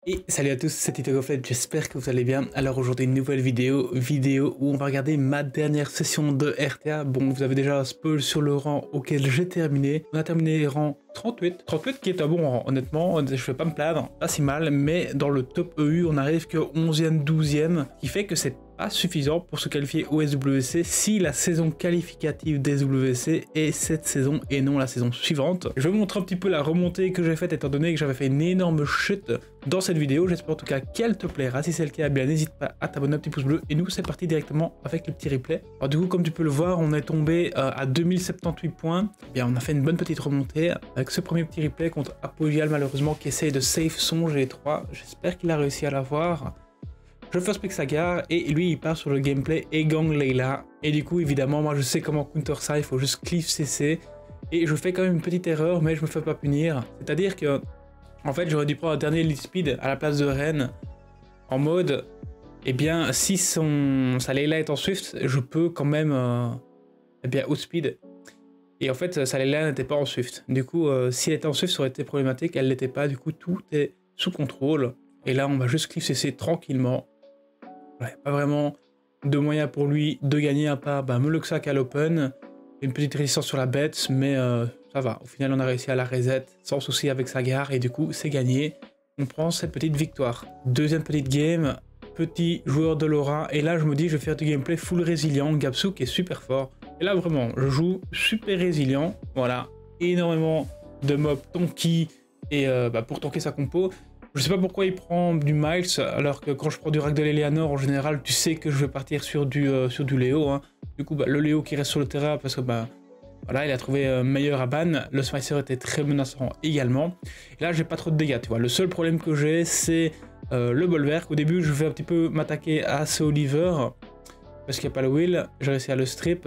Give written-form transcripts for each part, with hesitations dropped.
Et salut à tous, c'est Titogoflet, j'espère que vous allez bien. Alors aujourd'hui une nouvelle vidéo où on va regarder ma dernière session de RTA. Bon, vous avez déjà un spoil sur le rang auquel j'ai terminé. On a terminé rang 38 qui est un bon rang, honnêtement, je vais pas me plaindre, pas si mal, mais dans le top EU on arrive que 11e, 12e, qui fait que c'est pas suffisant pour se qualifier au SWC si la saison qualificative des SWC est cette saison et non la saison suivante. Je vais vous montrer un petit peu la remontée que j'ai faite étant donné que j'avais fait une énorme chute dans cette vidéo. J'espère en tout cas qu'elle te plaira. Si c'est le cas, bien n'hésite pas à t'abonner, un petit pouce bleu. Et nous c'est parti directement avec le petit replay. Alors du coup, comme tu peux le voir, on est tombé à 2078 points. Bien, on a fait une bonne petite remontée avec ce premier petit replay contre Apogial malheureusement qui essaye de save son G3. J'espère qu'il a réussi à l'avoir. Je first pick sa gare et lui il part sur le gameplay Egang Leila. Et du coup évidemment moi je sais comment counter ça, il faut juste cliff CC. Et je fais quand même une petite erreur mais je me fais pas punir. C'est-à-dire que en fait j'aurais dû prendre un dernier lead speed à la place de Ren. En mode, eh bien si sa Leila est en Swift, je peux quand même eh bien outspeed. Et en fait sa Leila n'était pas en Swift. Du coup si elle était en Swift ça aurait été problématique, elle l'était pas, du coup tout est sous contrôle. Et là on va juste cliff CC tranquillement. Ouais, pas vraiment de moyen pour lui de gagner à part Meluxac à l'open, une petite résistance sur la bête, mais ça va. Au final, on a réussi à la reset sans souci avec sa gare et du coup, c'est gagné. On prend cette petite victoire. Deuxième petite game, petit joueur de Laura. Et là, je me dis, je vais faire du gameplay full résilient. Gapsu qui est super fort. Et là, vraiment, je joue super résilient. Voilà, énormément de mobs tonky et pour tanker sa compo. Je sais pas pourquoi il prend du Miles, alors que quand je prends du Ragdoll Eleanor, en général, tu sais que je vais partir sur du Léo. Hein. Du coup, le Léo qui reste sur le terrain, parce que voilà, il a trouvé meilleur à ban. Le Smicer était très menaçant également. Et là, j'ai pas trop de dégâts, tu vois. Le seul problème que j'ai, c'est le Bolverk. Au début, je vais un petit peu m'attaquer à ce Oliver, parce qu'il n'y a pas le Will. J'ai réussi à le strip.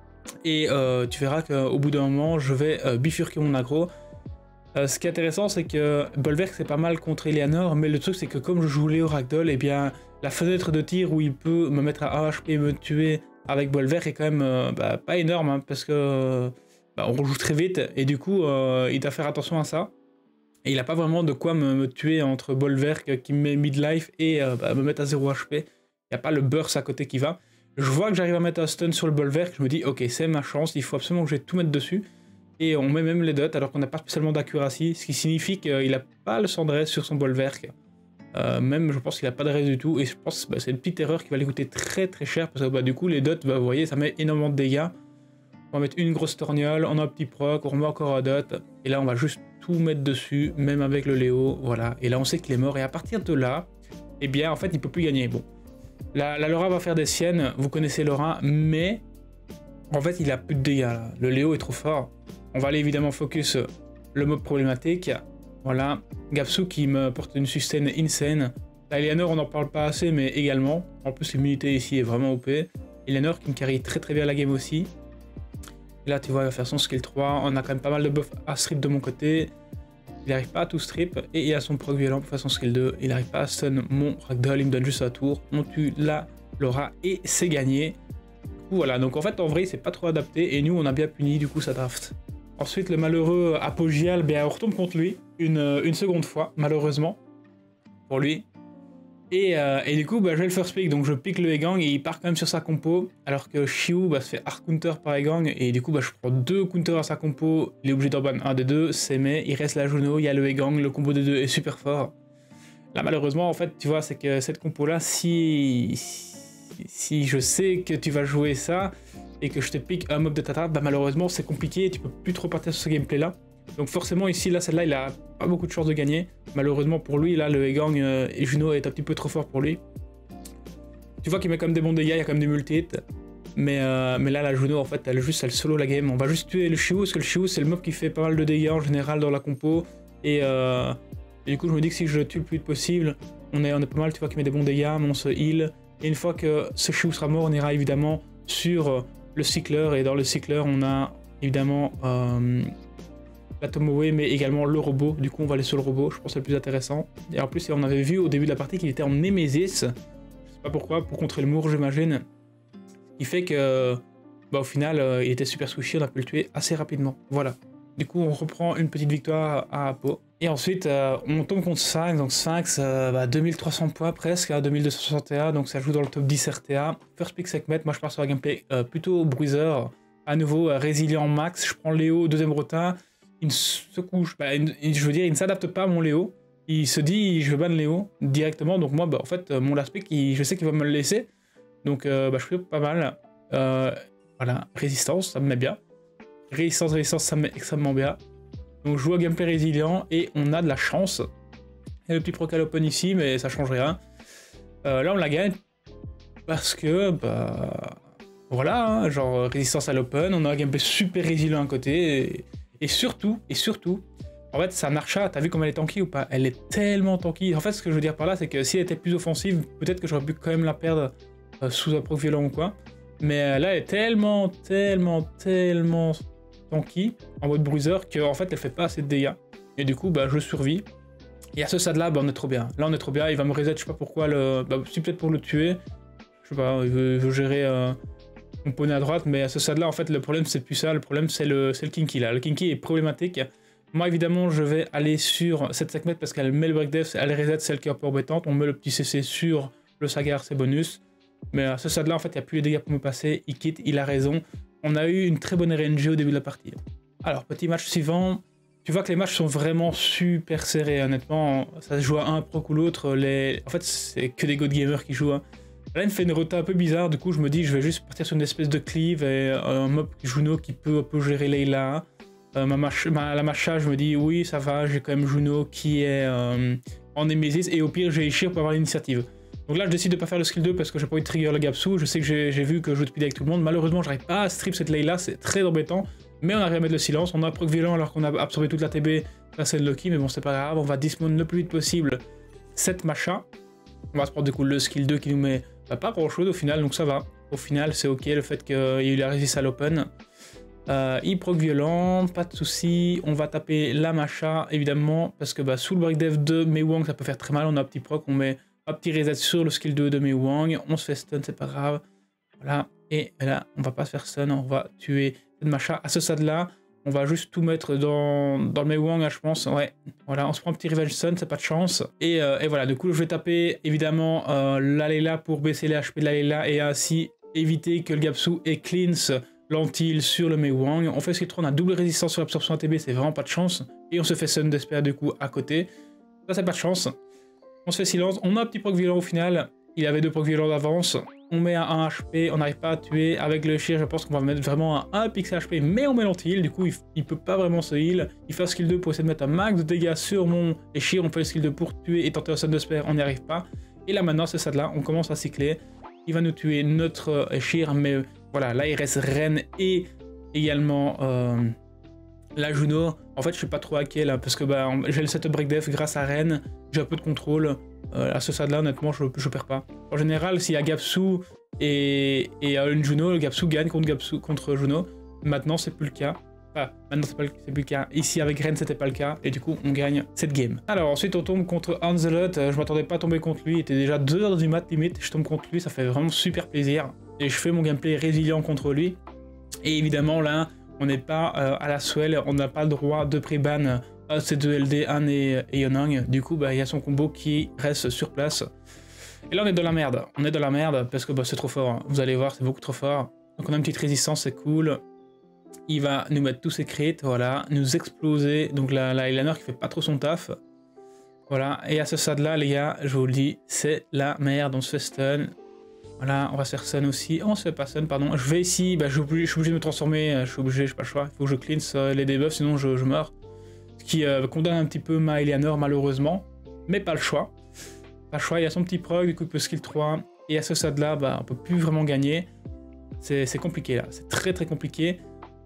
Et tu verras qu'au bout d'un moment, je vais bifurquer mon aggro. Ce qui est intéressant, c'est que Bolverk c'est pas mal contre Eleanor, mais le truc c'est que comme je joue Léo Ragdoll, eh bien la fenêtre de tir où il peut me mettre à 1 HP et me tuer avec Bolverk est quand même pas énorme, hein, parce que on joue très vite et du coup il doit faire attention à ça. Et il a pas vraiment de quoi me tuer entre Bolverk qui me met midlife et me mettre à 0 HP. Il n'y a pas le burst à côté qui va. Je vois que j'arrive à mettre un stun sur le Bolverk, je me dis ok c'est ma chance, il faut absolument que je vais tout mettre dessus. Et on met même les dots alors qu'on n'a pas spécialement d'accuracy, ce qui signifie qu'il n'a pas le cendresse sur son Bolverk. Même je pense qu'il n'a pas de reste du tout, et je pense que c'est une petite erreur qui va lui coûter très très cher, parce que du coup les dots, vous voyez, ça met énormément de dégâts. On va mettre une grosse torgnole, on a un petit proc, on remet encore un dot, et là on va juste tout mettre dessus, même avec le Léo, voilà. Et là on sait qu'il est mort, et à partir de là, eh bien en fait il peut plus gagner. Bon, la Laura va faire des siennes, vous connaissez Laura, mais en fait il a plus de dégâts là. Le Léo est trop fort. On va aller évidemment focus le mob problématique. Voilà, Gapsu qui me porte une sustain insane. La Eleanor on n'en parle pas assez mais également. En plus l'immunité ici est vraiment OP. Eleanor qui me carry très très bien la game aussi. Et là tu vois il va faire son skill 3. On a quand même pas mal de buff à strip de mon côté. Il n'arrive pas à tout strip. Et il a son proc violent pour faire son skill 2. Il n'arrive pas à stun mon Ragdoll, il me donne juste un tour. On tue la Laura et c'est gagné. Voilà, donc en fait en vrai c'est pas trop adapté et nous on a bien puni du coup sa draft. Ensuite, le malheureux Apogial, on retombe contre lui une seconde fois, malheureusement, pour lui. Et du coup, j'ai le first pick, donc je pick le Egang et il part quand même sur sa compo, alors que Shiu se fait hard counter par Egang, et du coup, je prends 2 counters à sa compo, il est obligé d'en ban un des deux, c'est mais il reste la Juno, il y a le Egang, le combo des deux est super fort. Là, malheureusement, en fait, tu vois, c'est que cette compo-là, si je sais que tu vas jouer ça, et que je te pique un mob de ta table, malheureusement c'est compliqué et tu peux plus trop partir sur ce gameplay là. Donc forcément ici, là, celle-là, il a pas beaucoup de chances de gagner. Malheureusement pour lui, là, le Egang et Juno est un petit peu trop fort pour lui. Tu vois qu'il met quand même des bons dégâts, il y a quand même des multi-hits. Mais là, la Juno, en fait, elle solo la game. On va juste tuer le Shiu, parce que le Shiu, c'est le mob qui fait pas mal de dégâts en général dans la compo. Et du coup, je me dis que si je le tue le plus vite possible, on est pas mal, tu vois qu'il met des bons dégâts, mais on se heal. Et une fois que ce Shiu sera mort, on ira évidemment sur le cycleur, et dans le cycleur on a évidemment la Tomoe mais également le robot. Du coup on va aller sur le robot, je pense que c'est le plus intéressant. Et en plus on avait vu au début de la partie qu'il était en Nemesis, je sais pas pourquoi, pour contrer le Mour j'imagine. Ce qui fait que au final il était super squishy, on a pu le tuer assez rapidement. Voilà. Du coup, on reprend une petite victoire à Apo. Et ensuite, on tombe contre Sphinx. Donc Sphinx, 2300 points presque, à 2261. Donc ça joue dans le top 10 RTA. First pick segment, moi je pars sur un gameplay plutôt bruiser. À nouveau, résilient max. Je prends Léo, deuxième rotin. Il se couche, je veux dire, il ne s'adapte pas à mon Léo. Il se dit, je veux ban Léo directement. Donc moi, en fait, mon last pick, je sais qu'il va me le laisser. Donc je fais pas mal. Voilà, résistance, ça me met bien. Résistance, ça me met extrêmement bien. Donc je joue à gameplay résilient et on a de la chance. Il y a le petit procal open ici, mais ça change rien. Là, on la gagne parce que, voilà, hein, genre résistance à l'open. On a un gameplay super résilient à côté. Et surtout, en fait, sa Narcha, t'as vu comme elle est tanky ou pas? Elle est tellement tanky. En fait, ce que je veux dire par là, c'est que si elle était plus offensive, peut-être que j'aurais pu quand même la perdre sous un proc violent ou quoi. Mais là, elle est tellement tanky en mode bruiser qu'en fait, elle fait pas assez de dégâts. Et du coup, je survis. Et à ce stade-là, on est trop bien. Là, on est trop bien. Il va me reset, je sais pas pourquoi. Si peut-être pour le tuer. Je sais pas, il veut gérer mon poney à droite. Mais à ce stade-là, en fait, le problème, c'est plus ça. Le problème, c'est le kinky là. Le kinky est problématique. Moi, évidemment, je vais aller sur cette segment parce qu'elle met le break def, elle reset celle qui est un peu embêtante. On met le petit CC sur le Sagar, c'est bonus. Mais à ce stade-là, en fait, il n'y a plus les dégâts pour me passer. Il quitte, il a raison. On a eu une très bonne RNG au début de la partie. Alors, petit match suivant. Tu vois que les matchs sont vraiment super serrés, honnêtement. Ça se joue à un proc ou l'autre. En fait, c'est que des God Gamers qui jouent. Hein. Là, il me fait une rota un peu bizarre. Du coup, je me dis, je vais juste partir sur une espèce de cleave et un mob Juno qui peut un peu gérer Layla. La Masha, je me dis, oui, ça va. J'ai quand même Juno qui est en Nemesis. Et au pire, j'ai Ishir pour avoir l'initiative. Donc là, je décide de pas faire le skill 2 parce que j'ai pas envie de trigger le Gapsu. Je sais que j'ai vu que je joue de speed avec tout le monde. Malheureusement, j'arrive pas à strip cette Layla, c'est très embêtant. Mais on arrive à mettre le silence. On a un proc violent alors qu'on a absorbé toute la TB. Ça, c'est le Lucky, mais bon, c'est pas grave. On va dismount le plus vite possible cette Masha. On va se prendre du coup le skill 2 qui nous met pas grand chose au final, donc ça va. Au final, c'est ok le fait qu'il y ait eu la résistance à l'open. Il proc violent, pas de soucis. On va taper la Masha évidemment parce que sous le break dev de Mei Wang, ça peut faire très mal. On a un petit proc, on met un petit reset sur le skill 2 de Mei Wang, on se fait stun, c'est pas grave. Voilà, et là, on va pas se faire stun, on va tuer cette Masha. À ce stade-là, on va juste tout mettre dans le Mei Wang, là, je pense. Ouais, voilà, on se prend un petit revenge stun, c'est pas de chance. Et voilà, du coup, je vais taper évidemment la Layla pour baisser les HP de la Layla et ainsi éviter que le Gapsu ait cleanse l'antil sur le Mei Wang. On fait ce qu'il trouve, on a double résistance sur l'absorption ATB, c'est vraiment pas de chance. Et on se fait stun d'espère du coup à côté. Ça, c'est pas de chance. On se fait silence, on a un petit proc violent au final, il avait 2 proc violents d'avance, on met à 1 HP, on n'arrive pas à tuer, avec le Shir je pense qu'on va mettre vraiment à 1 pixel HP, mais on met l'anti-heal, du coup il peut pas vraiment se heal, il fait un skill 2 pour essayer de mettre un max de dégâts sur mon Shir, on fait le skill 2 pour tuer et tenter un stun de spare, on n'y arrive pas, et là maintenant c'est ça de là, on commence à cycler, il va nous tuer notre Shir, mais voilà, là il reste Ren et également la Juno. En fait je suis pas trop hacké là parce que j'ai le setup break def grâce à Ren, j'ai un peu de contrôle. À ce stade là honnêtement je perds pas. En général s'il y a Gapsu et une Juno, le Gapsu gagne contre Juno. Maintenant c'est plus le cas. Enfin maintenant c'est plus le cas. Ici avec Ren c'était pas le cas et du coup on gagne cette game. Alors ensuite on tombe contre Hanzelot. Je m'attendais pas à tomber contre lui, il était déjà 2h du mat limite. Je tombe contre lui, ça fait vraiment super plaisir. Et je fais mon gameplay résilient contre lui. Et évidemment là on n'est pas à la swell, on n'a pas le droit de pré-ban C2LD, Han et Yonang. Du coup, il y a son combo qui reste sur place. Et là, on est dans la merde. On est dans la merde parce que c'est trop fort. Hein. Vous allez voir, c'est beaucoup trop fort. Donc, on a une petite résistance, c'est cool. Il va nous mettre tous ses crits, voilà, nous exploser. Donc, la Eleanor qui fait pas trop son taf. Voilà. Et à ce stade-là, les gars, je vous le dis, c'est la merde. On se fait stun. Voilà, on va se faire stun aussi. On se fait pas stun, pardon. Je vais ici, je suis obligé de me transformer. Je suis obligé, j'ai pas le choix. Il faut que je cleanse les debuffs, sinon je meurs. Ce qui condamne un petit peu ma Eleanor, malheureusement. Mais pas le choix. Pas le choix, il y a son petit proc, du coup il peut skill 3. Et à ce stade-là, on peut plus vraiment gagner. C'est compliqué là, c'est très compliqué.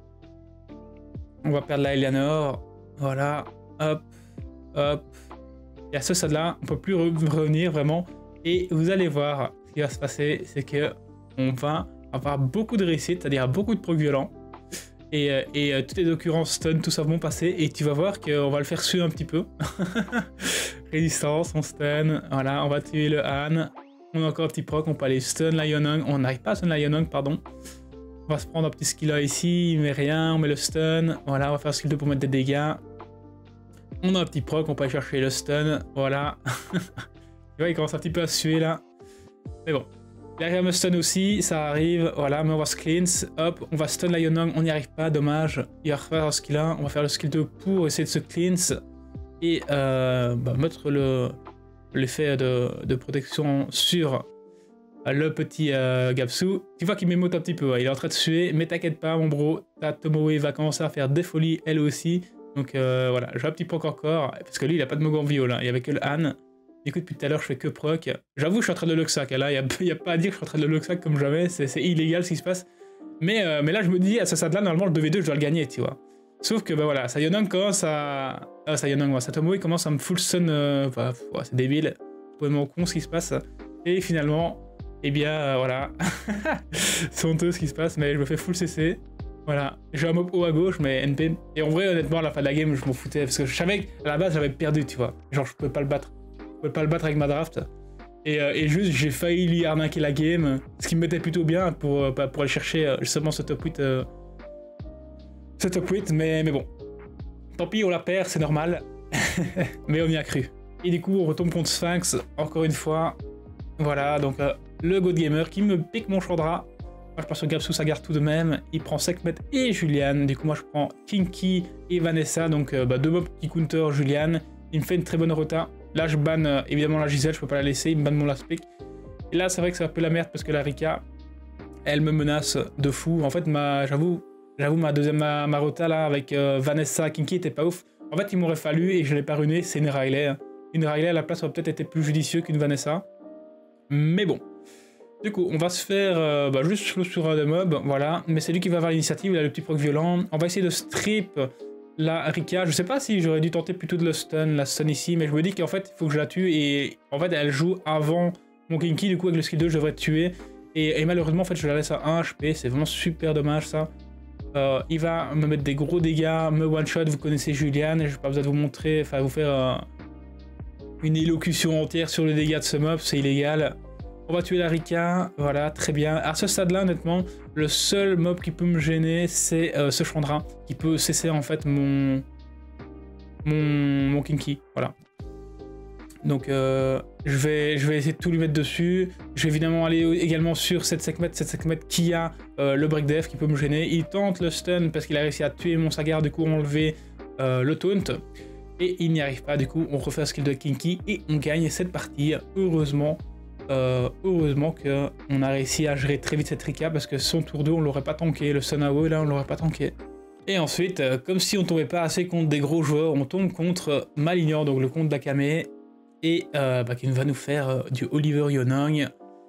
On va perdre la Eleanor. Voilà, hop, hop. Et à ce stade-là, on peut plus revenir vraiment. Et vous allez voir, ce qui va se passer, c'est que on va avoir beaucoup de réussite, c'est-à-dire beaucoup de proc violents. Et toutes les occurrences stun, tout ça vont passer. Et tu vas voir qu'on va le faire suer un petit peu. Résistance, on stun. Voilà, on va tuer le Han. On a encore un petit proc, on peut aller stun la Yonang. On n'arrive pas à stun la Yonang, pardon. On va se prendre un petit skill là ici, il met rien, on met le stun. Voilà, on va faire skill 2 pour mettre des dégâts. On a un petit proc, on peut aller chercher le stun. Voilà. Tu vois, il commence un petit peu à suer là. Mais bon. Derrière me stun aussi, ça arrive. Voilà, mais on va se cleanse. Hop, on va stun la Yonong, on n'y arrive pas, dommage. Il va refaire un skill 1, on va faire le skill 2 pour essayer de se cleanse. Et mettre l'effet de protection sur le petit Gapsu. Tu vois qu'il m'émote un petit peu, il est en train de suer, mais t'inquiète pas mon bro, ta Tomoe va commencer à faire des folies elle aussi. Donc voilà, j'ai un petit proc encore, parce que lui il a pas de Mogo en viol, hein. Il y avait que le Han. Du coup depuis tout à l'heure je fais que proc. J'avoue je suis en train de le Luxac, là il n'y a pas à dire que je suis en train de le Luxac comme jamais, c'est illégal ce qui se passe. Mais là je me dis à ce stade là normalement le 2v2 je dois le gagner, tu vois. Sauf que bah voilà, sa Yonong commence à... sa Yonong, sa Tomoe commence à me full stun, c'est débile, complètement con ce qui se passe. Et finalement, eh bien voilà, c'est honteux ce qui se passe, mais je me fais full CC. Voilà, j'ai un mob haut à gauche, mais NP. Et en vrai, honnêtement, à la fin de la game, je m'en foutais, parce que je savais qu'à la base, j'avais perdu, tu vois. Genre, je pouvais pas le battre. Je pouvais pas le battre avec ma draft. Et juste, j'ai failli lui arnaquer la game, ce qui me mettait plutôt bien pour aller chercher justement ce top 8. Ce top 8, mais bon. Tant pis, on la perd, c'est normal. Mais on y a cru. Et du coup, on retombe contre Sphinx, encore une fois. Voilà, donc le God Gamer qui me pique mon Chandra. Moi je passe sur Gapsu Sagar tout de même, il prend Sekhmet et Julian, du coup moi je prends Kinky et Vanessa, donc deux mobs qui counter Julian, il me fait une très bonne rota. Là je banne évidemment la Giselle, je peux pas la laisser, il me banne mon last pick. Et là c'est vrai que c'est un peu la merde parce que la Rika, elle me menace de fou. En fait j'avoue ma rota là avec Vanessa, Kinky était pas ouf. En fait il m'aurait fallu, et je l'ai pas ruiné, c'est une Riley. Une Riley à la place aurait peut-être été plus judicieux qu'une Vanessa. Mais bon. Du coup, on va se faire juste slow sur un des mobs, voilà. Mais c'est lui qui va avoir l'initiative, il a le petit proc violent. On va essayer de strip la Rika. Je sais pas si j'aurais dû tenter plutôt de la stun ici, mais je me dis qu'en fait, il faut que je la tue. Et en fait, elle joue avant mon Kinky, du coup, avec le skill 2, je devrais tuer. Et malheureusement, en fait, je la laisse à 1 HP, c'est vraiment super dommage ça. Il va me mettre des gros dégâts, me one-shot, vous connaissez Julian, je n'ai pas besoin de vous montrer, enfin, vous faire une élocution entière sur les dégâts de ce mob, c'est illégal. On va tuer la Rika, voilà, très bien. À ce stade-là, honnêtement, le seul mob qui peut me gêner, c'est ce Chandra, qui peut cesser en fait mon Kinky, voilà. Donc je vais essayer de tout lui mettre dessus. Je vais évidemment aller également sur cette Sekhmet qui a le break def qui peut me gêner. Il tente le stun parce qu'il a réussi à tuer mon Sagar, du coup enlever le taunt. Et il n'y arrive pas, du coup on refait un skill de Kinky et on gagne cette partie, heureusement. Heureusement qu'on a réussi à gérer très vite cette Rika parce que son tour 2 on l'aurait pas tanké, le Sunao là on l'aurait pas tanké. Et ensuite, comme si on tombait pas assez contre des gros joueurs, on tombe contre Malignor, donc le compte d'Akame, et qui va nous faire du Oliver Yonong,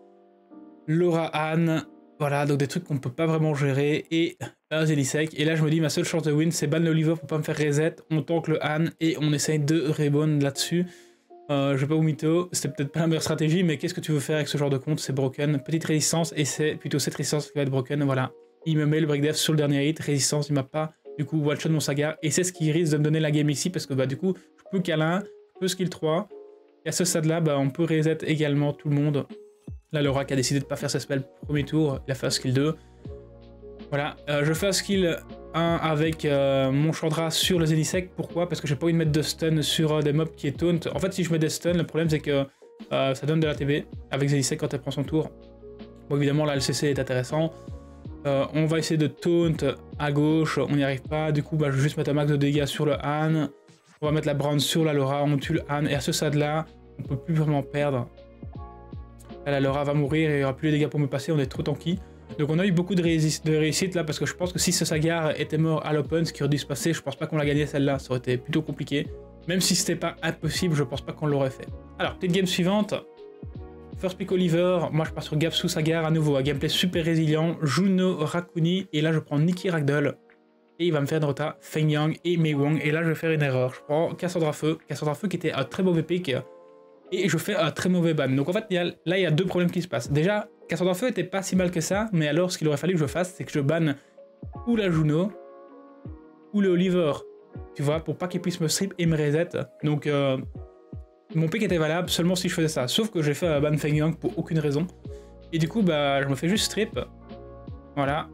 Laura Han, voilà, donc des trucs qu'on peut pas vraiment gérer, et un Zelisek. Et là je me dis ma seule chance de win c'est ban l'Oliver pour pas me faire reset, on tank le Han et on essaye de rebond là-dessus. Je vais pas vous mytho, c'était peut-être pas la meilleure stratégie, mais qu'est-ce que tu veux faire avec ce genre de compte? C'est broken, petite résistance, et c'est plutôt cette résistance qui va être broken, voilà. Il me met le break def sur le dernier hit, résistance, il m'a pas du coup one shot mon Sagar, et c'est ce qui risque de me donner la game ici, parce que du coup, je peux câlin, je peux skill 3, et à ce stade là, on peut reset également tout le monde. Là, Laura qui a décidé de pas faire sa spell premier tour, il a fait un skill 2. Voilà, je fais un skill 1 avec mon Chandra sur le Zelisek. Pourquoi? Parce que j'ai pas envie de mettre de stun sur des mobs qui est taunt. En fait, si je mets des stuns, le problème c'est que ça donne de la TB avec Zelisek quand elle prend son tour. Bon, évidemment, là, le CC est intéressant. On va essayer de taunt à gauche, on n'y arrive pas. Du coup, je vais juste mettre un max de dégâts sur le Han. On va mettre la Brown sur la Laura, on tue le Han. Et à ce stade-là, on peut plus vraiment perdre. Là, la Laura va mourir et il n'y aura plus les dégâts pour me passer, on est trop tanky. Donc on a eu beaucoup de réussite là parce que je pense que si ce Sagar était mort à l'open, ce qui aurait dû se passer, je pense pas qu'on l'a gagné celle-là, ça aurait été plutôt compliqué. Même si c'était pas impossible, je pense pas qu'on l'aurait fait. Alors, petite game suivante. First pick Oliver, moi je pars sur Gapsu Sagar à nouveau, un gameplay super résilient, Juno Rakuni, et là je prends Nikki Ragdoll, et il va me faire une rota Feng Yang et Mei Wang, et là je vais faire une erreur, je prends Cassandra Feu qui était un très mauvais pick, et je fais un très mauvais ban. Donc en fait, là il y a deux problèmes qui se passent. Déjà, Cassandra Feu était pas si mal que ça, mais alors ce qu'il aurait fallu que je fasse, c'est que je banne ou la Juno, ou le Oliver, tu vois, pour pas qu'il puisse me strip et me reset. Donc mon pick était valable seulement si je faisais ça, sauf que j'ai fait un ban Feng Yang pour aucune raison. Et du coup, je me fais juste strip. Voilà.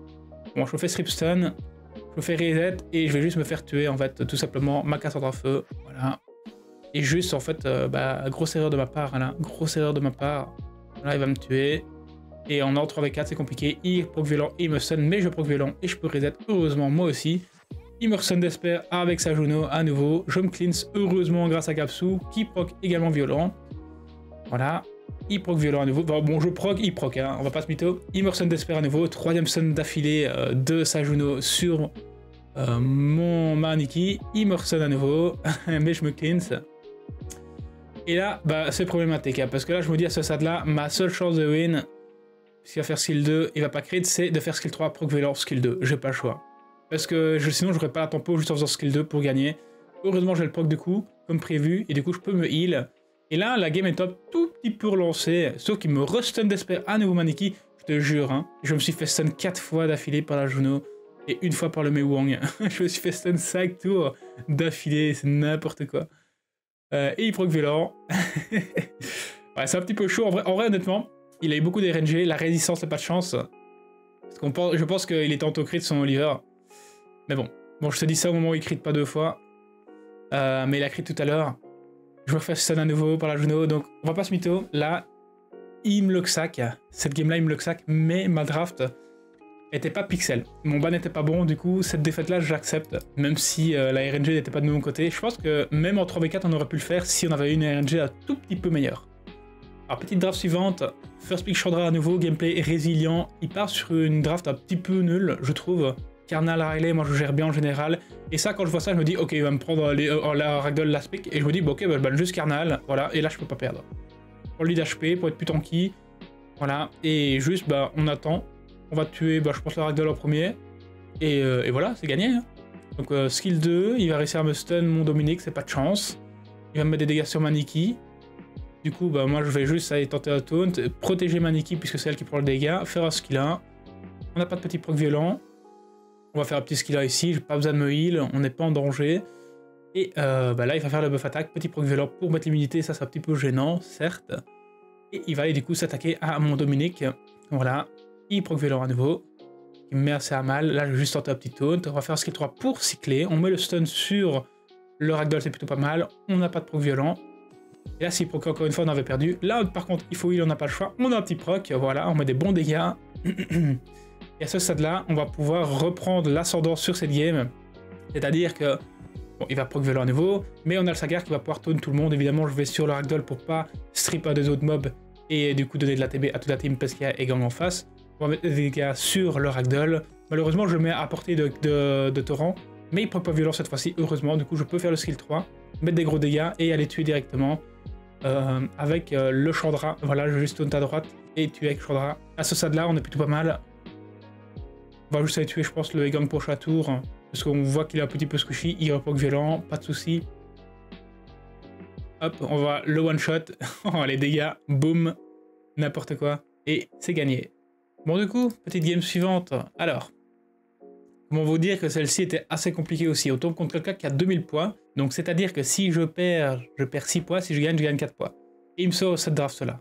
Bon, je me fais strip stun, je me fais reset et je vais juste me faire tuer en fait, tout simplement, ma casse en feu, voilà. Et juste en fait, grosse erreur de ma part, là, grosse erreur de ma part. Là, il va me tuer. Et en ordre 3v4, c'est compliqué. Il proc violent et il me stun, mais je proc violent et je peux reset, heureusement, moi aussi. Il me stun d'espère avec sa Juno à nouveau. Je me cleanse, heureusement, grâce à Capsou, qui proc également violent. Voilà. Il proc violent à nouveau. Bon, je proc, il proc, hein, on va pas se mytho. Il me stun d'espère à nouveau. Troisième stun d'affilée de sa Juno sur mon Maniki. Il me stun à nouveau, mais je me cleanse. Et là, c'est problématique, hein, parce que là, je me dis à ce stade-là, ma seule chance de win, s'il va faire skill 2, il va pas crit, c'est de faire skill 3, proc violent, skill 2. J'ai pas le choix. Parce que sinon, j'aurais pas la tempo juste en faisant skill 2 pour gagner. Heureusement, j'ai le proc du coup, comme prévu, et du coup, je peux me heal. Et là, la game est top, tout petit peu relancée, sauf qu'il me restun d'espère à nouveau Maniki. Je te jure, hein, je me suis fait stun 4 fois d'affilée par la Juno, et une fois par le Mei Wang. Je me suis fait stun 5 tours d'affilée, c'est n'importe quoi. Et il proc violent. Ouais, c'est un petit peu chaud. En vrai, honnêtement, il a eu beaucoup d'RNG. La résistance n'a pas de chance. Parce qu'on pense, je pense qu'il était auto-crit son Oliver. Mais bon. Bon, je te dis ça au moment où il crit pas 2 fois. Mais il a crit tout à l'heure. Je me refais stun à nouveau par la Juno. Donc, on va pas se mytho. Là, il me le sac. Cette game-là, il me le sac. Mais ma draft était pas pixel. Mon ban n'était pas bon, du coup cette défaite là j'accepte, même si la RNG n'était pas de mon côté. Je pense que même en 3v4 on aurait pu le faire si on avait eu une RNG un tout petit peu meilleure. Alors petite draft suivante, first pick Chandra à nouveau, gameplay résilient, il part sur une draft un petit peu nulle je trouve. Carnal Riley, moi je gère bien en général, et ça quand je vois ça je me dis ok il va me prendre la ragdoll last pick, et je me dis bon, ok je banne juste Carnal, voilà, et là je peux pas perdre. Pour le lead HP, pour être plus tanky, voilà, et juste on attend. On va tuer, je pense, la ragdoll en premier. Et voilà, c'est gagné. Hein. Donc, skill 2, il va réussir à me stun mon Dominique, c'est pas de chance. Il va me mettre des dégâts sur Maniki. Du coup, moi, je vais juste aller tenter un taunt, protéger Maniki, puisque c'est elle qui prend le dégât, faire un skill 1. On n'a pas de petit proc violent. On va faire un petit skill 1 ici, j'ai pas besoin de me heal, on n'est pas en danger. Et là, il va faire le buff attaque, petit proc violent pour mettre l'immunité, ça c'est un petit peu gênant, certes. Et il va aller du coup s'attaquer à mon Dominique. Voilà. Il proc violent à nouveau, il me met assez à mal, là je vais juste tenter un petit taunt, on va faire un skill 3 pour cycler, on met le stun sur le ragdoll, c'est plutôt pas mal, on n'a pas de proc violent, et là s'il proc encore une fois on avait perdu, là par contre il faut heal, on n'a pas le choix, on a un petit proc, voilà, on met des bons dégâts, et à ce stade là on va pouvoir reprendre l'ascendant sur cette game, c'est-à-dire que, bon il va proc violent à nouveau, mais on a le Sagar qui va pouvoir taunt tout le monde, évidemment je vais sur le ragdoll pour pas strip un des autres mobs, et du coup donner de la TB à toute la team parce qu'il y a Egang en face. On va mettre des dégâts sur le ragdoll. Malheureusement, je le mets à portée de torrent, mais il proc pas violent cette fois-ci, heureusement. Du coup, je peux faire le skill 3, mettre des gros dégâts et aller tuer directement avec le Chandra. Voilà, je vais juste taunt à droite et tuer avec Chandra. À ce stade-là, on est plutôt pas mal. On va juste aller tuer, je pense, le Egang prochain tour, parce qu'on voit qu'il est un petit peu squishy. Il reproc violent, pas de souci. Hop, on va le one-shot. Les dégâts, boum, n'importe quoi. Et c'est gagné. Bon du coup, petite game suivante. Alors, comment vous dire que celle-ci était assez compliquée aussi. On tombe contre quelqu'un qui a 2000 points. Donc c'est-à-dire que si je perds 6 points. Si je gagne 4 points. Et il me sort cette draft-là.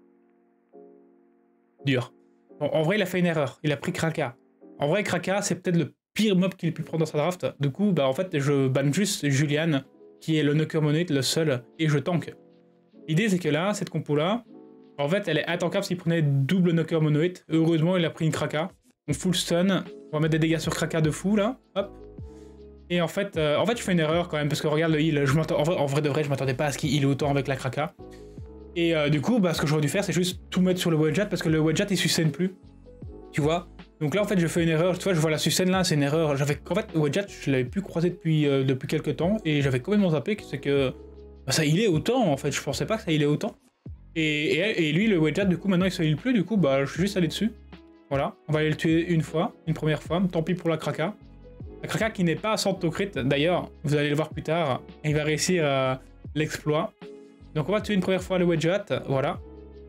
Dur. Bon, en vrai, il a fait une erreur. Il a pris Kraka. En vrai, Kraka, c'est peut-être le pire mob qu'il ait pu prendre dans sa draft. Du coup, en fait, je banne juste Julian, qui est le Knocker Monolith, le seul, et je tank. L'idée, c'est que là, cette compo-là, en fait, elle est intankable s'il prenait double Knocker Monolith. Heureusement, il a pris une Kraka. On full stun. On va mettre des dégâts sur Kraka de fou, là. Hop. Et en fait, je fais une erreur quand même, parce que regarde le heal. En vrai de vrai, je m'attendais pas à ce qu'il heal autant avec la Kraka. Et du coup, ce que j'aurais dû faire, c'est juste tout mettre sur le Wedgeat, parce que le Wedgeat, il sustain plus. Tu vois. Donc là, en fait, je fais une erreur. Tu vois, je vois la sustain là, c'est une erreur. En fait, le Wedgeat, je l'avais plus croisé depuis quelques temps, et j'avais complètement zappé, c'est que ça healait autant, en fait. Je pensais pas que ça healait autant. Et lui, le Wedgeat, du coup, maintenant il se heal plus, du coup, je suis juste allé dessus. Voilà, on va aller le tuer une première fois, tant pis pour la Kraka. La Kraka qui n'est pas à 100 crit, d'ailleurs, vous allez le voir plus tard, il va réussir l'exploit. Donc on va tuer une première fois le Wedgeat, voilà.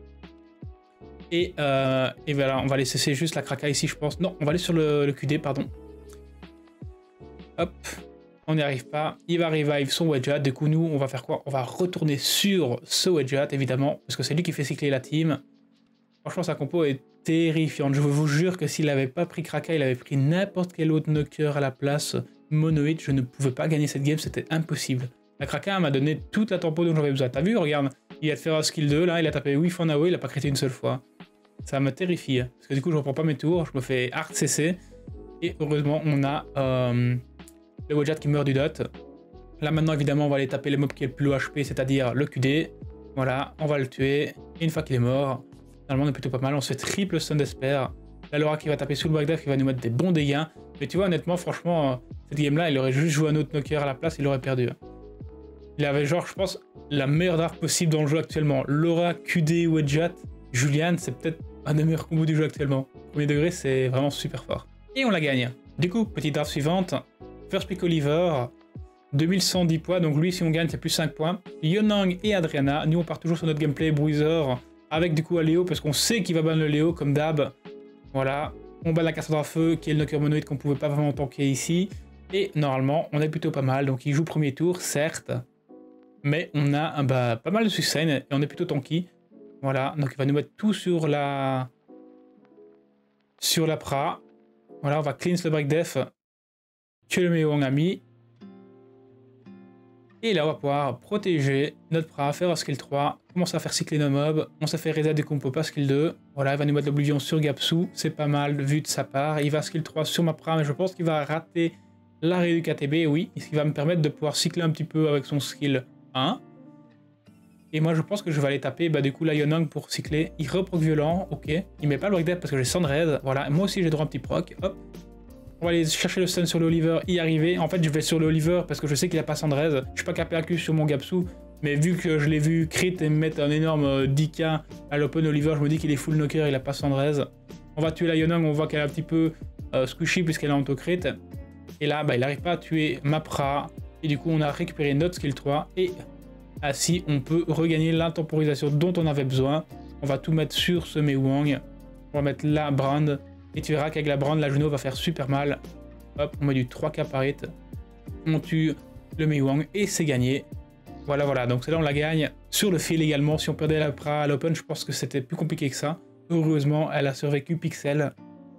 Et voilà, on va laisser cesser juste la Kraka ici, je pense. Non, on va aller sur le QD, pardon. Hop. On n'y arrive pas, il va revive son Wedgeat, du coup nous on va faire quoi? On va retourner sur ce Wedgeat évidemment, parce que c'est lui qui fait cycler la team. Franchement, sa compo est terrifiante. Je vous jure que s'il n'avait pas pris Kraka, il avait pris n'importe quel autre knocker à la place. Monoïde, je ne pouvais pas gagner cette game, c'était impossible. La Kraka m'a donné toute la tempo dont j'avais besoin. T'as vu, regarde, il a de faire un skill 2, là, il a tapé 8 fois Nao, il a pas crité une seule fois. Ça me terrifie. Parce que du coup, je reprends pas mes tours, je me fais hard CC. Et heureusement, on a le Wojat qui meurt du dot. Là, maintenant, évidemment, on va aller taper le mob qui est le plus low HP, c'est-à-dire le QD. Voilà, on va le tuer. Et une fois qu'il est mort, normalement, on est plutôt pas mal. On se fait triple stun d'Esper. La Laura qui va taper sous le backdash, qui va nous mettre des bons dégâts. Mais tu vois, honnêtement, franchement, cette game-là, il aurait juste joué un autre knocker à la place, il aurait perdu. Il avait genre, je pense, la meilleure draft possible dans le jeu actuellement. Laura, QD, Wedjat, Julian, c'est peut-être un des meilleurs combos du jeu actuellement. Premier degré, c'est vraiment super fort. Et on la gagne. Du coup, petite draft suivante. First pick Oliver, 2110 points. Donc lui, si on gagne, c'est plus 5 points. Yonang et Adriana. Nous, on part toujours sur notre gameplay Bruiser. Avec du coup un Léo, parce qu'on sait qu'il va ban le Léo, comme d'hab. Voilà. On bat la Cassandra Feu, qui est le knocker monoïde qu'on pouvait pas vraiment tanker ici. Et normalement, on est plutôt pas mal. Donc il joue premier tour, certes. Mais on a pas mal de sustain et on est plutôt tanky. Voilà, donc il va nous mettre tout sur la pra. Voilà, on va cleanse le break def que le Meo a mis. Et là, on va pouvoir protéger notre pra, faire un skill 3, commencer à faire cycler nos mobs. On s'est fait reset des compos pas skill 2. Voilà, il va nous mettre l'oblivion sur Gapsu. C'est pas mal vu de sa part. Il va skill 3 sur ma pra, mais je pense qu'il va rater l'arrêt du KTB, oui. Ce qui va me permettre de pouvoir cycler un petit peu avec son skill 1. Et moi je pense que je vais aller taper du coup la Yonang pour cycler. Il reproc violent, ok. Il met pas le break def parce que j'ai Sunraise. Voilà, moi aussi j'ai droit à un petit proc. Hop. On va aller chercher le stun sur le Oliver, y arriver. En fait je vais sur le Oliver parce que je sais qu'il a pas Sunraise. Je suis pas KPAQ sur mon Gapsu. Mais vu que je l'ai vu crit et me mettre un énorme 10k à l'open Oliver, je me dis qu'il est full knocker, il a pas Sunraise. On va tuer la Yonang, on voit qu'elle est un petit peu squishy puisqu'elle est en auto-crit. Et là il n'arrive pas à tuer Mapra. Et du coup on a récupéré notre skill 3 et ainsi on peut regagner l'intemporisation dont on avait besoin. On va tout mettre sur ce Mewang. On va mettre la brand. Et tu verras qu'avec la brand, la Juno va faire super mal. Hop, on met du 3k par hit. On tue le Mewang et c'est gagné. Voilà, voilà. Donc c'est là on la gagne. Sur le fil également, si on perdait la pra à l'open, je pense que c'était plus compliqué que ça. Heureusement, elle a survécu Pixel.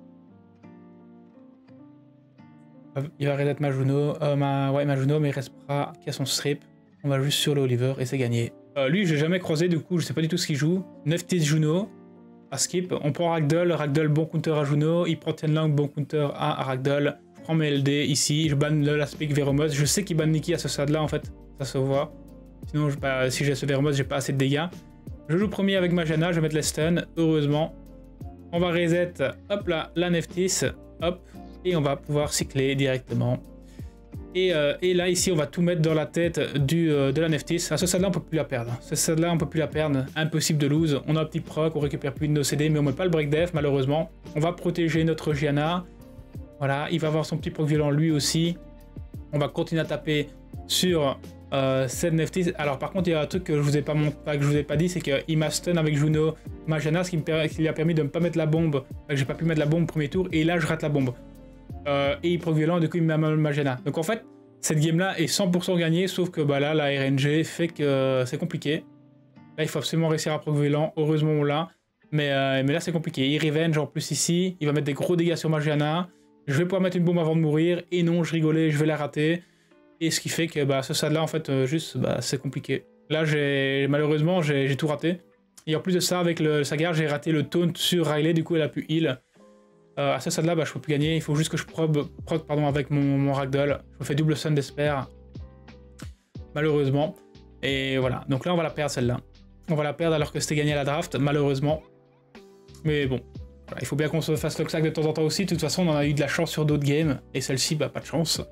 Il va reset ma Juno. Ma Juno, mais il reste pra qui a son strip. On va juste sur le Oliver et c'est gagné. Lui, j'ai jamais croisé, du coup, je sais pas du tout ce qu'il joue. 9-10 Juno, à skip. On prend Ragdoll, Ragdoll bon counter à Juno. Il prend Tianlang, bon counter à Ragdoll. Je prends mes LD ici, je banne le last pick Veromos. Je sais qu'il banne Nikki à ce stade-là, en fait, ça se voit. Sinon, si j'ai ce Veromos, j'ai pas assez de dégâts. Je joue premier avec ma Janna, je vais mettre les stuns, heureusement. On va reset, hop là, la Neftis, hop. Et on va pouvoir cycler directement. Et là, ici, on va tout mettre dans la tête de la Neftis. À ce stade-là, on peut plus la perdre. À ce stade-là, on peut plus la perdre. Impossible de lose. On a un petit proc, on récupère plus de nos CD, mais on met pas le break def, malheureusement. On va protéger notre Gianna. Voilà, il va avoir son petit proc violent lui aussi. On va continuer à taper sur cette Neftis. Alors, par contre, il y a un truc que je vous ai pas dit, c'est qu'il m'a stun avec Juno, ma Gianna, ce qui lui a permis de ne pas mettre la bombe. J'ai pas pu mettre la bombe au premier tour, et là, je rate la bombe. Et il proc violent, du coup il met mal Magena. Donc en fait, cette game là est 100% gagnée, sauf que là, la RNG fait que c'est compliqué. Là, il faut absolument réussir à proc violent, heureusement on l'a. Mais là, c'est compliqué. Il revenge en plus ici, il va mettre des gros dégâts sur Magena. Je vais pouvoir mettre une bombe avant de mourir, et non, je rigolais, je vais la rater. Et ce qui fait que ce stade là, en fait, c'est compliqué. Là, malheureusement, j'ai tout raté. Et en plus de ça, avec le Sagar, j'ai raté le taunt sur Riley, du coup elle a pu heal. À ce stade là, je peux plus gagner, il faut juste que je proc avec mon Ragdoll. Je me fais double stun d'Esper, malheureusement. Et voilà, donc là on va la perdre celle-là. On va la perdre alors que c'était gagné à la draft, malheureusement. Mais bon, voilà, il faut bien qu'on se fasse le sac de temps en temps aussi. De toute façon, on en a eu de la chance sur d'autres games, et celle-ci, pas de chance.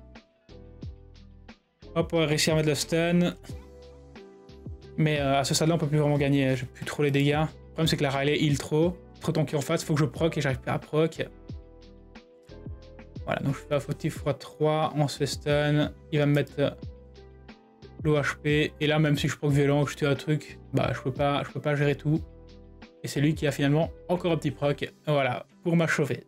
Hop, on va réussir à mettre le stun. Mais à ce stade là, on peut plus vraiment gagner, j'ai plus trop les dégâts. Le problème c'est que la Riley heal trop tanké en face, il faut que je proc et j'arrive pas à proc. Voilà, donc je fais un fautif x3, on se fait stun, il va me mettre l'OHP, et là même si je proc violent, que je tue un truc, je peux pas gérer tout. Et c'est lui qui a finalement encore un petit proc, voilà, pour m'achever.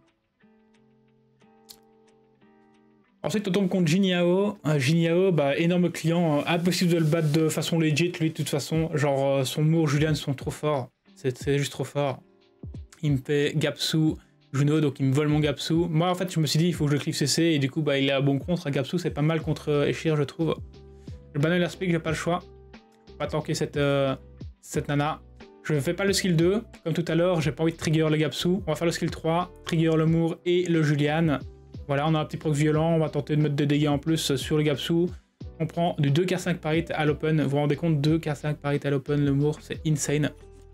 Ensuite on tombe contre Jiniao. Jiniao, énorme client, impossible de le battre de façon legit, lui de toute façon, genre son Moore, Julian sont trop forts. c'est juste trop fort. Il me fait Gapsu, Juno, donc il me vole mon Gapsu. Moi en fait je me suis dit il faut que je clique CC et du coup bah il est à bon contre. Gapsu c'est pas mal contre Eshir je trouve. Je banne l'aspect, j'ai pas le choix. Pas tanker cette nana. Je fais pas le skill 2, comme tout à l'heure, j'ai pas envie de trigger le Gapsu. On va faire le skill 3, trigger le Moore et le Julian. Voilà, on a un petit proc violent, on va tenter de mettre des dégâts en plus sur le Gapsu. On prend du 2k5 par hit à l'open, vous vous rendez compte, 2k5 par hit à l'open, le Moore, c'est insane.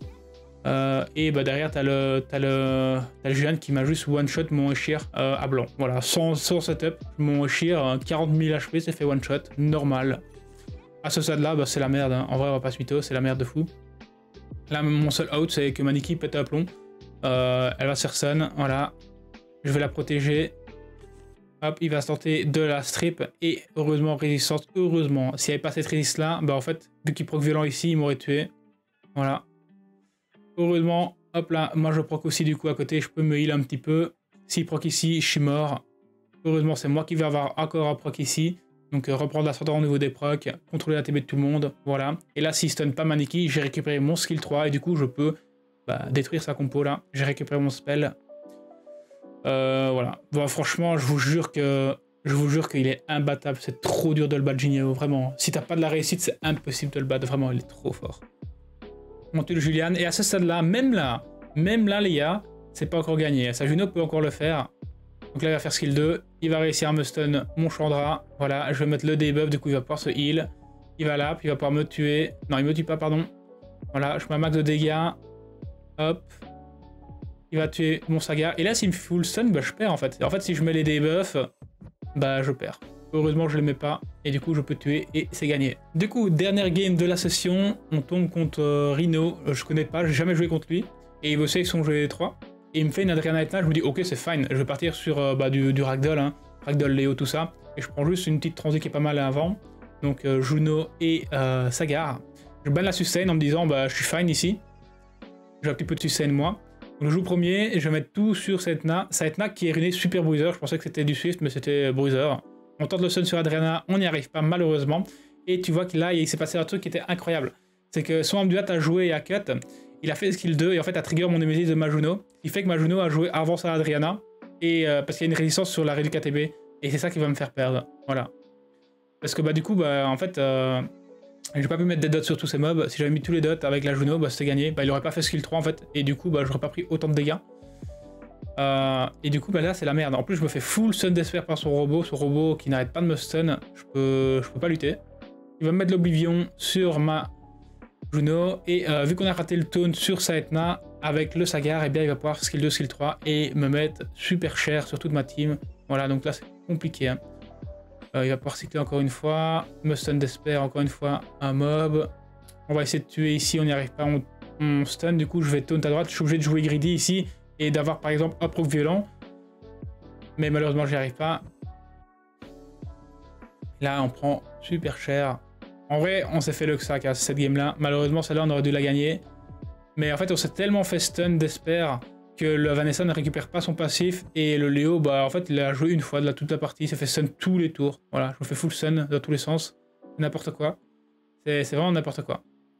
Et bah derrière, t'as le Julian qui m'a juste one-shot mon Eshir à blanc. Voilà, sans setup, mon Eshir, 40 000 HP, c'est fait one-shot, normal. À ce stade-là, bah, c'est la merde, hein. En vrai, on va pas se mytho, c'est la merde de fou. Là, mon seul out, c'est que Maniki pète à plomb. Elle va sur Sun, voilà. Je vais la protéger. Hop, il va se tenter de la strip. Et heureusement, résistance, heureusement. S'il n'y avait pas cette résistance-là, bah en fait, vu qu'il proc violent ici, il m'aurait tué. Voilà. Heureusement, hop là, moi je proc aussi du coup à côté, je peux me heal un petit peu. S'il proc ici, je suis mort. Heureusement, c'est moi qui vais avoir encore un proc ici. Donc reprendre l'ascendant au niveau des procs, contrôler la TB de tout le monde, voilà. Et là, s'il stun pas Maniki, j'ai récupéré mon skill 3 et du coup, je peux détruire sa compo là. J'ai récupéré mon spell. Voilà. Bon, franchement, je vous jure qu'il est imbattable. C'est trop dur de le battre, Jinheo, vraiment. Si t'as pas de la réussite, c'est impossible de le battre. Vraiment, il est trop fort. On tue le Julian. Et à ce stade-là, même là, les gars, c'est pas encore gagné. Sa Juno peut encore le faire. Donc là, il va faire skill 2. Il va réussir à me stun mon Chandra. Voilà, je vais mettre le debuff. Du coup, il va pouvoir se heal. Il va là, puis il va pouvoir me tuer. Non, il me tue pas, pardon. Voilà, je mets un max de dégâts. Hop. Il va tuer mon Saga. Et là, s'il me full stun, bah, je perds en fait. En fait, si je mets les debuffs, bah, je perds. Heureusement, je les mets pas. Et du coup, je peux tuer et c'est gagné. Du coup, dernière game de la session. On tombe contre Rhino. Je connais pas, j'ai jamais joué contre lui. Et il veut save son G3. Et il me fait une Adriana Etna, je me dis ok c'est fine, je vais partir sur du Ragdoll, hein, Ragdoll Léo tout ça, et je prends juste une petite transi qui est pas mal avant, donc Juno et Sagar. Je banne la sustain en me disant bah je suis fine ici, j'ai un petit peu de sustain moi, donc je joue premier et je vais mettre tout sur cette Etna qui est runée super bruiser, je pensais que c'était du Swift mais c'était bruiser. On tente le stun sur Adriana, on n'y arrive pas malheureusement, et tu vois que là il s'est passé un truc qui était incroyable, c'est que son Amduat a joué et a cut. Il a fait skill 2 et en fait a trigger mon Nemesis de Majuno. Il fait que Majuno a joué avant ça Adriana. Et parce qu'il y a une résistance sur la réduc ATB. Et c'est ça qui va me faire perdre. Voilà. Parce que du coup, en fait, j'ai pas pu mettre des dots sur tous ces mobs. Si j'avais mis tous les dots avec la Juno, c'était gagné. Il aurait pas fait skill 3 en fait. Et du coup, j'aurais pas pris autant de dégâts. Et du coup, là, c'est la merde. En plus, je me fais full stun d'esper par son robot qui n'arrête pas de me stun. Je peux pas lutter. Il va me mettre l'Oblivion sur ma Juno, et vu qu'on a raté le taunt sur sa Etna avec le Sagar, et bien il va pouvoir skill 2, skill 3 et me mettre super cher sur toute ma team. Voilà, donc là c'est compliqué. Hein. Il va pouvoir cycler encore une fois, me stun d'esper encore une fois un mob. On va essayer de tuer ici, on n'y arrive pas, on stun, du coup je vais taunt à droite, je suis obligé de jouer greedy ici et d'avoir par exemple un proc violent. Mais malheureusement j'y arrive pas. Là on prend super cher. En vrai, on s'est fait le sac à cette game-là. Malheureusement, celle-là, on aurait dû la gagner. Mais en fait, on s'est tellement fait stun d'esper que le Vanessa ne récupère pas son passif. Et le Léo, en fait, il a joué une fois de toute la partie. Il s'est fait stun tous les tours. Voilà, je me fais full stun dans tous les sens. N'importe quoi. C'est vraiment n'importe quoi.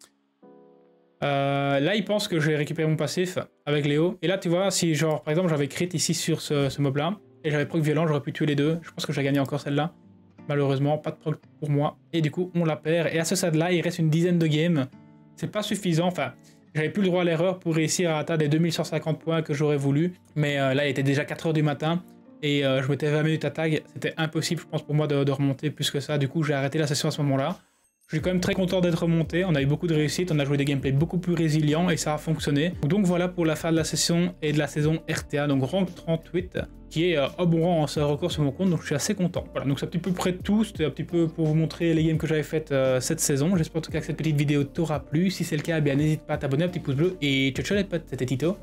Là, il pense que je vais récupérer mon passif avec Léo. Et là, tu vois, si genre, par exemple, j'avais crit ici sur ce mob-là, et j'avais proc violent, j'aurais pu tuer les deux. Je pense que j'ai gagné encore celle-là. Malheureusement, pas de proc pour moi. Et du coup, on la perd. Et à ce stade-là, il reste une dizaine de games. C'est pas suffisant. Enfin, j'avais plus le droit à l'erreur pour réussir à atteindre les 2150 points que j'aurais voulu. Mais là, il était déjà 4 h du matin. Et je m'étais 20 minutes à tag. C'était impossible, je pense, pour moi de remonter plus que ça. Du coup, j'ai arrêté la session à ce moment-là. Je suis quand même très content d'être remonté. On a eu beaucoup de réussite. On a joué des gameplays beaucoup plus résilients et ça a fonctionné. Donc voilà pour la fin de la session et de la saison RTA. Donc rank 38. Qui est au bon rang en ce record sur mon compte, donc je suis assez content. Voilà, donc c'est un petit peu près de tout, c'était un petit peu pour vous montrer les games que j'avais faites cette saison. J'espère en tout cas que cette petite vidéo t'aura plu. Si c'est le cas, eh bien n'hésite pas à t'abonner, un petit pouce bleu et ciao ciao les potes, c'était Tito.